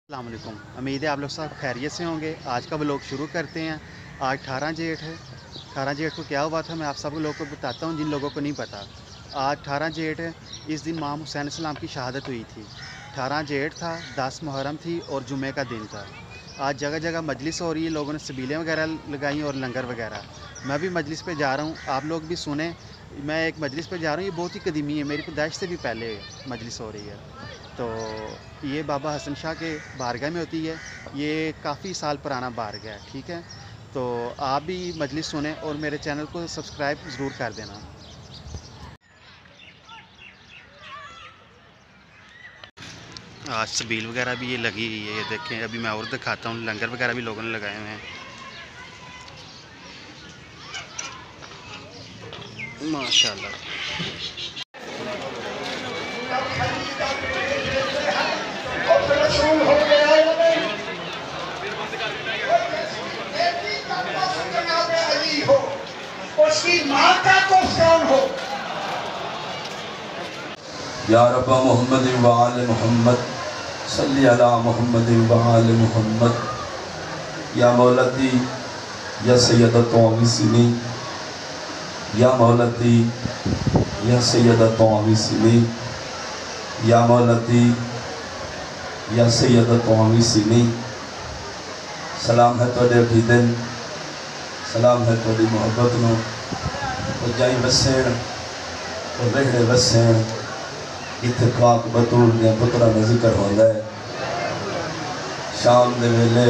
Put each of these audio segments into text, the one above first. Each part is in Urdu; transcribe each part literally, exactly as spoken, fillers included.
السلام علیکم، امید ہے آپ لوگ سب خیریت سے ہوں گے۔ آج کا بلاگ شروع کرتے ہیں۔ آج اٹھارہ جیٹھ ہے۔ اٹھارہ جیٹھ کو کیا ہوا تھا میں آپ سب لوگوں کو بتاتا ہوں جن لوگوں کو نہیں پتہ۔ آج اٹھارہ جیٹھ ہے، اس دن امام حسین علیہ السلام کی شہادت ہوئی تھی۔ اٹھارہ جیٹھ تھا، دس محرم تھی اور جمعہ کا دن تھا۔ آج جگہ جگہ مجلس ہو رہی ہے، لوگوں نے سبیلیں وغیرہ لگائیں اور لنگر وغیرہ۔ میں بھی مجلس پہ جا رہا ہوں، آپ لوگ بھی سنیں۔ میں ایک مجلس پہ جا رہا ہوں، یہ بہت ہی قدیمی ہے، میری پیدائش سے بھی پہلے مجلس ہو رہی ہے۔ تو یہ بابا حسن شاہ کے بارگاہ میں ہوتی ہے، یہ کافی سال پرانا بارگاہ ہے، ٹھیک ہے۔ تو آپ بھی مجلس سنیں اور میرے چینل کو سبسکرائب ضرور کر دینا۔ آج سبیل وغیرہ بھی یہ لگی ہوئی ہے، یہ دیکھیں، ابھی میں اور دکھاتا ہوں، لنگر وغیرہ بھی لوگوں نے لگائے ہوئے ہیں، ماشاء اللہ۔ اس کی ماں کا کون ہو؟ یا رب محمد و آل محمد صلی علی محمد و آل محمد یا مولتی یا سیدت عویسینی یا مولتی یا سیدت عویسینی یا مولتی یا سیدت عویسینی سلام ہے توڑے بھی دن، سلام ہے توڑی محبت نو تو جائی وسین تو رہڑے وسین اتفاق بطول نے پترہ میں ذکر ہوندہ ہے۔ شام دے ویلے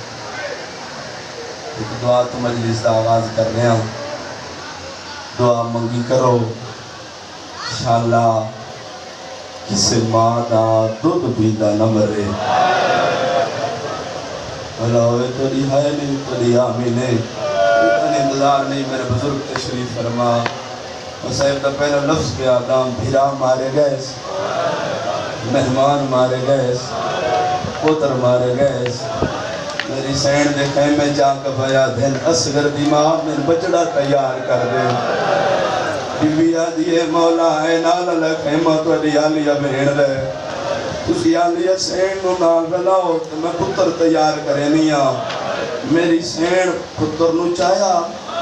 ایک دعا تو مجلس دا آغاز کر رہے ہیں، دعا منگی کرو انشاءاللہ کسے ماں دا دودھ پیدا نہ مرے۔ اللہ ہوئے تو رہائے نہیں تو رہا مینے اتنے انتظار نہیں، میرے بزرگ تشریف فرما صاحب دا پہلا لفظ پہ آدم بھیرا مارے گئے، مہمان مارے گئے، پوتر مارے گئے، میری سین دے خیمے جا کے بھیا دھن اصغر دی ماں میں بچڑا تیار کر دے۔ بی بی آدھیے مولا ہے نالا لکھیمہ تو ڈیالیا بھیڑ رہے، اس یالیا سین نو نال بلاؤ تو میں پتر تیار کرے نہیں آ۔ میری سین پتر نو چاہیا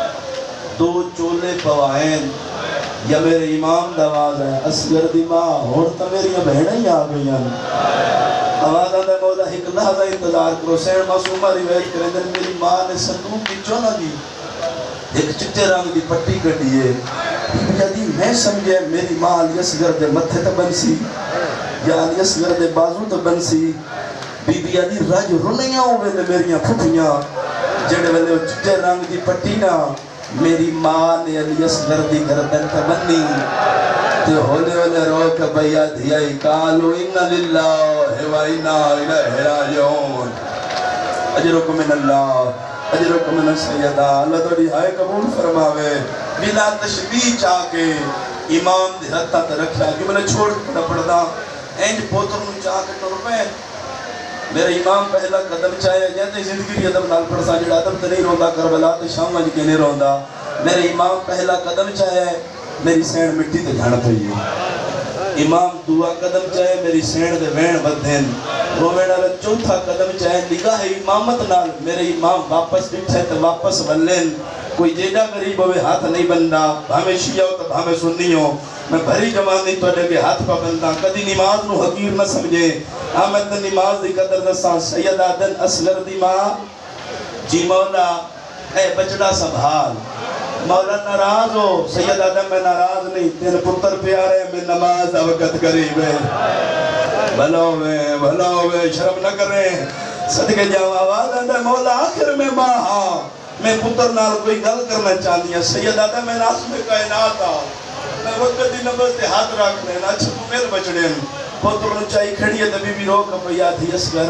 دو چولے پوائن یا میرے امام دواز ہے اصغر دی ماں ہوڑتا میری بہنیں ہی آ گئی ہیں۔ آوازہ دے مولا ایک لحظہ انتظار کرو، سین معصومہ روایت کریں دن میری ماں نے صندوق کی چونہ دی ایک چٹے رنگ دی پٹی کٹیے، بی بی دی میں سمجھے میری ماں علی اصغر دے متھے تا بنسی یا علی اصغر دے بازو تا بنسی، بی بی دی راج رنیاں ہوئے دے میریاں پھپیاں جڑے والے چٹے رنگ دی پٹی نہ میری ماں نے علی اصغر دی گردن تا بنی تے ہونے والے روک بھیا دھیائی کالو انہا للہ و انہا الہ راجعون۔ اجرکم من اللہ، اجرکم من سیدہ، اللہ توڑی ہائے قبول فرماوے بلا تشبیح چاہ کے امام دے رتہ تے رکھا کہ میں نے چھوڑ کھڑا پڑھدا اینج پوتر نو چاہ کے ٹر پہ میرے امام پہلا قدم چاہے جاتے زندگی ادب نال پڑھسا جڑا ادب تے نہیں روندا کربلا تے شام وج کے نہیں روندا، میرے امام پہلا قدم چاہے میری سین مٹی تے جھڑ پئی ہے، امام دعا قدم چاہے میری سین دے وین بدھن، رووے نال چوتھا قدم چاہے نگاہ امامت نال میرے امام واپس بٹھے تے واپس ولن، کوئی جیڑا غریب ہوئے ہاتھ نہیں بندہ، بھامے شیعہ ہو تو بھامے سنی ہو، میں بھری جماعت تو لے کے ہاتھ پا بندہ، کدی نماز نو حقیر نہ سمجھے، آمد نماز دی قدر دساں، سید آدن اصغر دی ماں، جی مولا اے بچڑا سنبھال، مولا ناراض ہو، سید آدم میں ناراض نہیں، تین پتر پیارے میں نماز وقت قریب ہے، بھلو میں بھلو میں شرم نہ کریں، صدقے جاؤ آواز آدھا مولا آخر میں ماں ہاں، میں پتر نال کوئی گل کرنا چاہتی ہے، سید آدم میں ناس میں کائنات آ، میں وقت دی نماز دے ہاتھ رکھ لیں، اچھا تو میل بچڑے ہیں، پتر نو چاہی کھڑی ہے دبی بھی روک پیا تھی اصغر،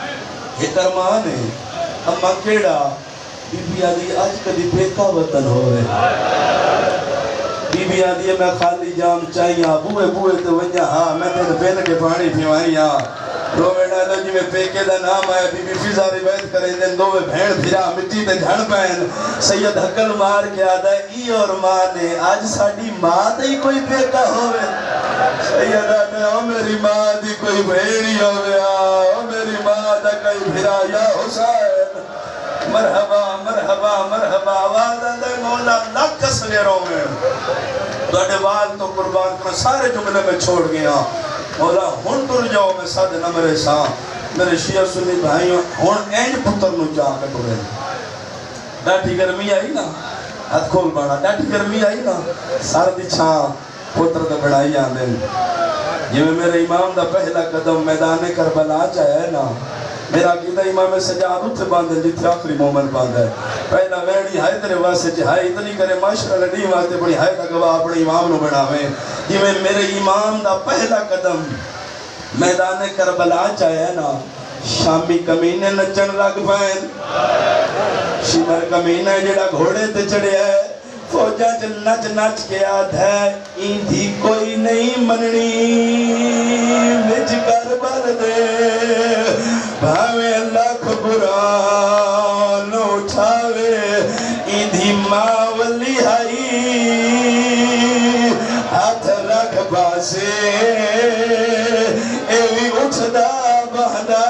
یہ کرمان ہے، اما کیڑا، بی بی آدھی آج کدی پیکا وطن ہو رہے، بی بی آدھی ہے میں خالی جام چاہیاں، بوئے بوئے تو ونجا ہاں، میں تیرے بین کے پانی پیوائیاں، روے نالو جی میں پیکے دا نام آیا بی بی فضا روایت کریں دن دو بھین بھیرا مٹی تے جھڑ پین سید حقل مار کے آدھا ہے ای اور ماں نے آج ساڑی ماں تے ہی کوئی پیکا ہوئے سید آدھا او میری ماں دی کوئی بھیڑی ہوئے او میری ماں دا کوئی بھیرا یا حسین مرحبا مرحبا مرحبا آواز آدھا مولا لکھ سویروں میں دوڑے وال تو قربان کرو سارے جملے میں چھوڑ گیا مولا ہون تر جاؤ میں ساتھ نمرے ساں میرے شیعہ سنی بھائیوں ہون اینج پتر نو جا کے ٹورے ڈاٹھی گرمی آئی نا ہاتھ کھول بانا ڈاٹھی گرمی آئی نا ساردی چھاں پتر دا بڑھائی آندے یہ میں میرے امام دا پہلا قدم میدان کربلا چاہے نا میرا قیدہ امام سجاد اتھے باندھے جتھے آخری مومن باندھے پہلا ویڑی ہائے تیرے واسے چاہے اتنی کرے معاشرہ لڑی واسے بڑی ہائے دا گواہ اپنے امام نو بڑھاویں یہ میں میرے امام دا پہلا قدم میدان کربلا چاہے نا شامی کمینے نچن لگ پائن شمر کمینے جڑا گھوڑے تے چڑے ہے فوجہ جل نچ نچ کے آدھ ہے این تھی کوئی نہیں مننی وچ کربل دے بھاوے لاکھ قرآن اٹھاوے این تھی ماں ولی ہائی ہاتھ رکھ باسے ایوی اٹھدا بہدا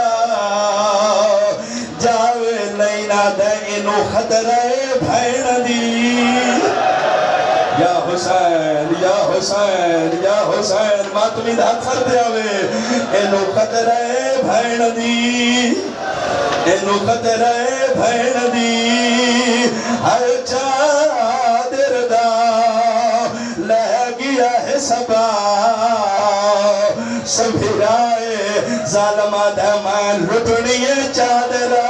جاوے لینا دے انو خطرے بھین دی یا حسین یا حسین یا حسین ماتمی دا کر دیاوے انو خطرے بھین دی انو خطرے بھین دی ہر چادر دا لہ گیا ہے سبا سبھرائے ظالمہ دھمان لٹنیے چادرہ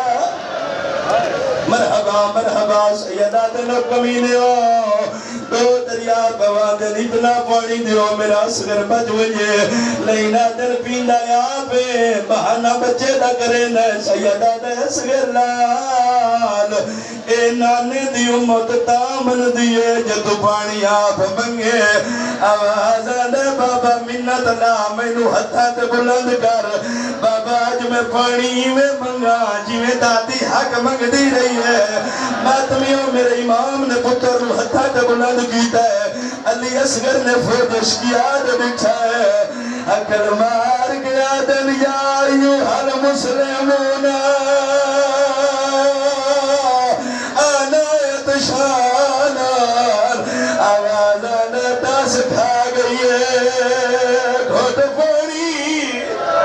مرحبا مرحبا سیدہ دنو کمینے ہو دو دریا بوادن اتنا پانی دیو میرا سگر بجوئے لینا دل پیندہ یا پہ بہانا بچے دا کریں سیدہ دے سگر لال اے نانے دیو موت تامن دیئے جدو پانی آپ منگے آواز دے بابا منت لا مینو ہتھات بلند کر بابا آج میں پانی میں منگا جی میں دادی حق منگ دی رہی ہے ماتمیوں میرے امام نے پتر نو ہتھات بلند کیتا ہے علی اصغر نے فوجش کی آد بٹھا ہے اکل مار گیا دن یا ایوہا المسلمون آنایت شانار آوازان دس کھا گئی ہے گھوٹ پوڑی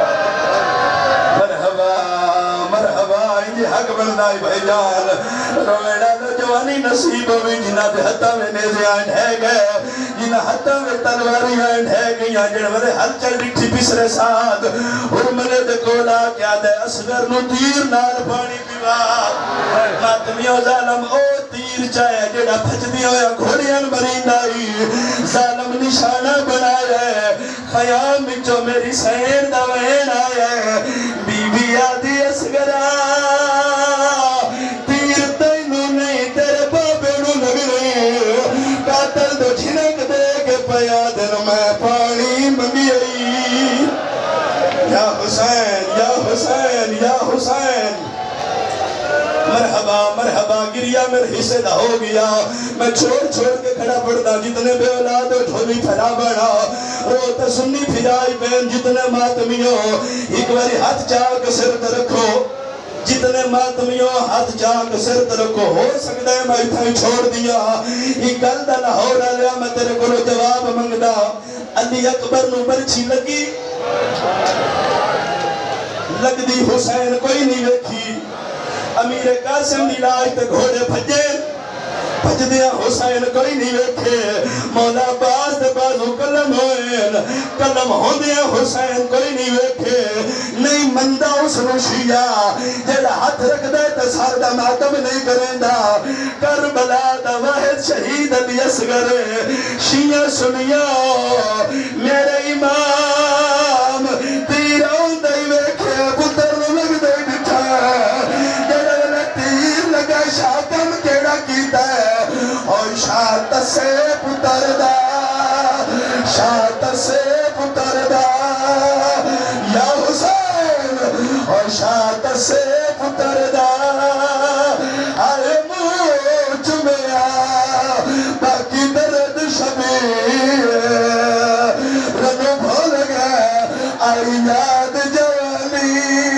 مرحبا مرحبا انجی حق بندائی بھائی جان رویڑا دو جوانی نصیب ہوئی جنہ دے حتہ میں نیزے آئین ہے گئے جنہ حتہ میں تلواری آئین ہے گئی جنہ میرے حل چل ڈکٹھی پسرے ساتھ حرملے دے کولا کیا دے اصغر نو تیر نال پانی پیوا ماتمیوں ظالم او تیر چاہے جنہ پھچ دیا ہویا گھوڑیاں مرینائی ظالم نشانہ بنایا خیام بچو میری سین دوین آیا بی بی آدھی اصغرہ میں پانی منگی یا حسین یا حسین یا حسین مرحبا مرحبا گریا میرے حصے دا ہو گیا میں چھوڑ چھوڑ کے کھڑا پڑتا جتنے بے اولاد جھولی پھیلا بڑا روتا سنی پھرائی بین جتنے ماتمیوں ایک باری ہاتھ چاک سر تے رکھو جتنے ماتمیوں ہاتھ چاک سر تے رکھو ہو سکتا ہے میں اتھائی چھوڑ دیا یہ گل دا لاہور آلیا میں تیرے کو جواب منگدا علی اکبر نو برچی لگی لگ دی حسین کوئی نہیں ویکھی امیر قاسم دی لاش تے گھوڑے بھجے بھج دیا حسین کوئی نہیں ویکھے مولا باز دے بازو کلم ہوئے کلم ہو دیا حسین کوئی نہیں ویکھے نہیں مندہ اس نو شیعہ جیڑا ہاتھ رکھ دے تے ساردہ ماتم نہیں کریں دا کربلا دا واحد شہید علی اصغر شیعہ سنیا میرے امام تیروں دائی ویکھے پتر لگ دے بٹھا جیڑا والا تیر لگا شاکم کیڑا کیتا ہے اور شاعت سے پتر دا شاعت سے پتر دا یا حسین تماشا تسے پتر دا آئے موچ میں آ باقی درد شبیر رنو بھول گیا آئی یاد جوانی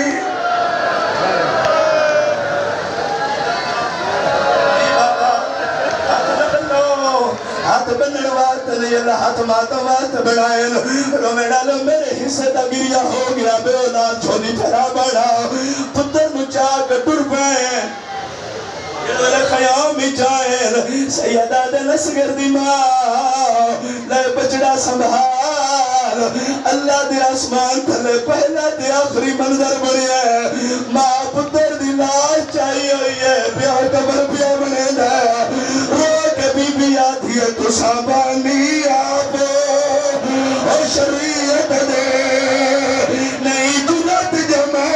ہاتھ بنن وات نہیں اللہ ہاتھ ماتا وات بنائے رو میں ڈالو میرے حصے دا گریا ہو گیا بے اولاد چھوڑی پھرا بڑا پتر مچا کٹر پائیں یہ خیام جائل سیدہ دن اسگر دی ماں لے بچڑا سنبھال اللہ دی آسمان تھلے پہلا دی آخری منظر بڑی ہے ماں پتر دی لاش چاہیے ہوئی ہے بیاہ قبر بیا بنے دا رو کے بی بی آدھی ہے تو سامانی آبو اور شریعت دے نہیں جنت جمع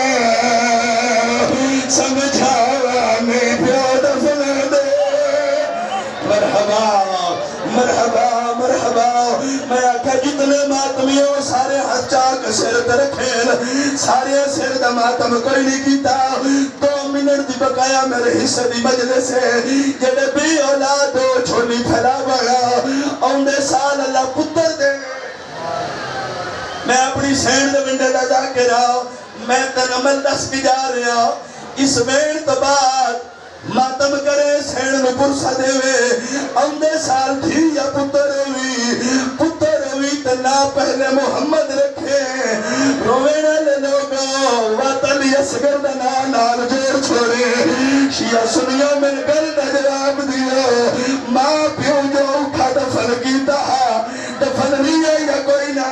سمجھاوانے پیو دفن دے مرحبا مرحبا مرحبا میں آکھا جتنے ماتمیوں سارے ہاتھ چاک سر ترکھیں سارے سر دا ماتم کوئی نہیں کیتا دو منٹ دی بقایا میرے حصہ دی مجلس ہے جڑے بھی اولاد ہو چھوڑی پھیلا بڑا اوندے سال اللہ پتر دے میں اپنی سینڈ دے ونڈے دا جا کے رہا میں تن عمل دس کی جا رہا اس وین تو بعد ماتم کرے سینڈ نو پرسا دے وے اوندے سال تھی یا پتر ہوئی پتر ہوئی تنا پہلے محمد رکھے روینا لے لوگا واتل یسگر دنا نال جور چھوڑے شیعہ سنیا میں گل نجراب دیا ماں پیو جو اٹھا دفن کیتا دفن نہیں ہے یا کوئی نہ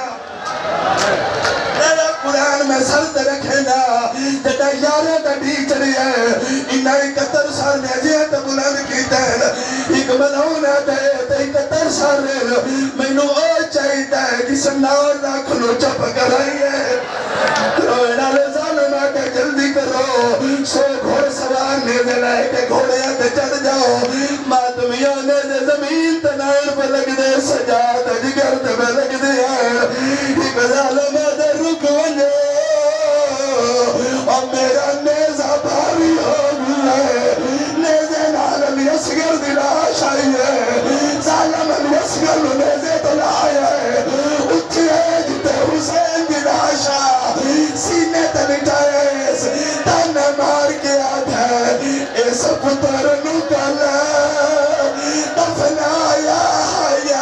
میرا قرآن میں سرد رکھے گا جتا یارے کا ڈیچر ہے انہا اکتر سال نیجیہ تا بلند کی دین ایک ملونا دے تا اکتر سال میں نو او چاہیتا ہے کس نار راکھنو چپ کرائی ہے روینا لے ظالمہ کے جلدی کرو سو گھوڑ سوار نیزے لائے کے گھوڑیاں تے چڑھ جاؤ ماتمیوں نیزے زمین تنائر پہ لگ دے سجاد جگر تے پہ لگ دے ایک ظالمہ دے رک ونجے اور میرا نیزہ بھاری ہو گئے نیزے نالم یسگر دلاش آئی ہے ظالم یسگر نیزے دلائی ہے اچھی ہے جتے حسین دلاشا سینے تلٹائے تانا مار کے آدھ ہے اس پتر نکلا دفنایا حیا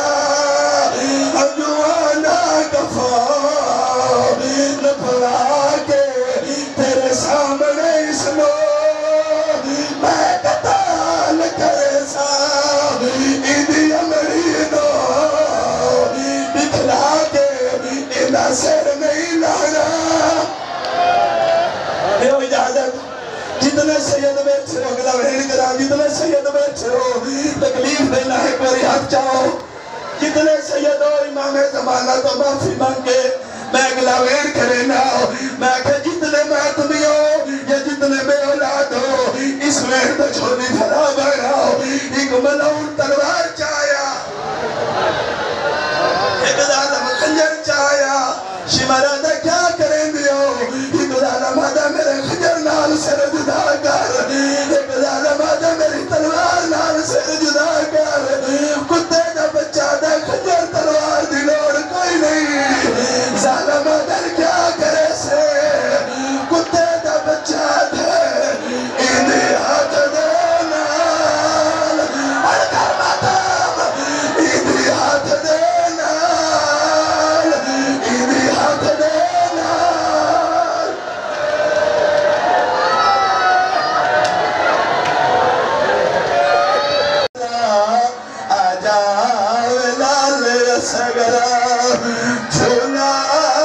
اجوانا کفا نپلا کے تیرے سامنے اس نو میں قتال کرے سا ایدی امری نو دکھلا کے اینا سر نہیں لانا دیو اجازت جتنے سید بیٹھے ہو اگلا وحیل کرا جتنے سید بیٹھے ہو تکلیف دینا ہے کوئی حق چاہو جتنے سید ہو امام زمانہ تو معافی مانگے میں اگلا وحیل کرے نہ ہو میں کہ جتنے ماتمی ہو یا جتنے بے اولاد ہو اس وحیل تو چھوڑی بھرا بڑھا ہو ایک ملعون تلوار چاہیا ایک ظالم خنجر چاہیا شمارادہ کیا کریں دیو ایک ظالم آدھا میرے خنجر نال سر جدا کر ایک ظالم آدھا میری تلوار نال سر جدا کر کتے دا بچہ دا خنجر تلوار دلوڑ کوئی نہیں ظالم آدھا کیا کرے سے کتے دا بچہ دے ایدی ہاتھ دے نال اڑکر ماتم ایدی ہاتھ دے نال ایدی ہاتھ دے نال آجاو لال سگرہ جھولا